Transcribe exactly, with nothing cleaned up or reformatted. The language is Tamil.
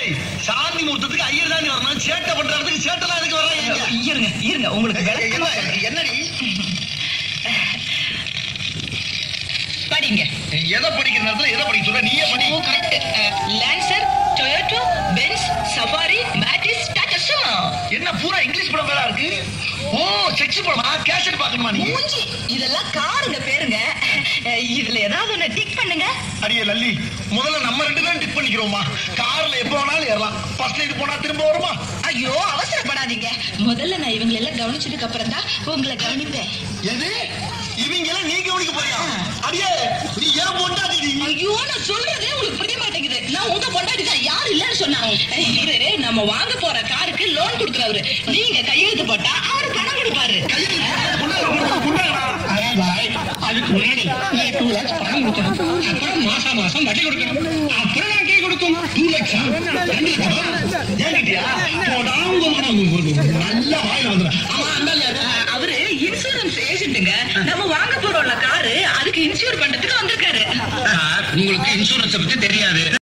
ஏய் சாந்தி முகூர்த்தத்துக்கு ஐயர் தாண்டி வரணும், சேட்டை பண்றதுக்கு சேட்டெல்லாம் எதுக்கு வர்றாங்க? இருங்க இருங்க உங்களுக்கு என்னடி படிங்க. எதை படிக்கிற நேரத்துல எதை படிக்க சொல்ற? நீயே படி. Lancer, Toyota, Benz, Safari, Matiz, Tata Sumo. என்ன பூரா இங்கிலீஷ் படம் பேரா இருக்கு? ஓ செக்ஸ் படமா? கேசட் பாக்கணுமா நீ? மூஞ்சி இதெல்லாம் காருங்க பேருங்க. இதுல ஏதாவது ஒண்ணு டிக் பண்ணுங்க. அடியே லல்லி, முதல்ல நம்ம ரெண்டு பேரும் டிக் பண்ணிக்கிறோமா? கார்ல எப்ப வேணாலும் ஏறலாம். ஃபர்ஸ்ட் இது போனா திரும்ப வருமா? ஐயோ அவசரப்படாதீங்க. முதல்ல நான் இவங்களை எல்லாம் கவனிச்சதுக்கு அப்புறம் தான் உங்களை கவனிப்பேன். எது? இவங்க எல்லாம் நீ கவனிக்க போறியா? அடியே நீ ஏன் பொண்டாட்டி? ஐயோ நான் சொல்றதே உங்களுக்கு புரிய மாட்டேங்குது. நான் உங்க பொண்டாட்டி தான், யார் இல்லன்னு சொன்னாங்க. இவரு நம்ம வாங்க போற காருக்கு லோன் கொடுக்குறவரு. நீங்க கையெழுத்து போட்டா அவரு பணம் கொடுப்பாரு. அதுக்கு முன்னாடி டூ லேக்ஸ் பணம் கொடுக்கணும், அப்புறம் மாசம் மாசம் வட்டி கொடுக்கணும், அப்புறம் நான் கே கொடுக்கும். டூ லேக்ஸா? நல்ல வாயில வந்துடும். அவரு இன்சூரன்ஸ் ஏஜென்ட்டுங்க. நம்ம வாங்க போறோம்ல காரு, அதுக்கு இன்சூர் பண்றதுக்கு வந்திருக்காரு. உங்களுக்கு இன்சூரன்ஸ் பத்தி தெரியாது.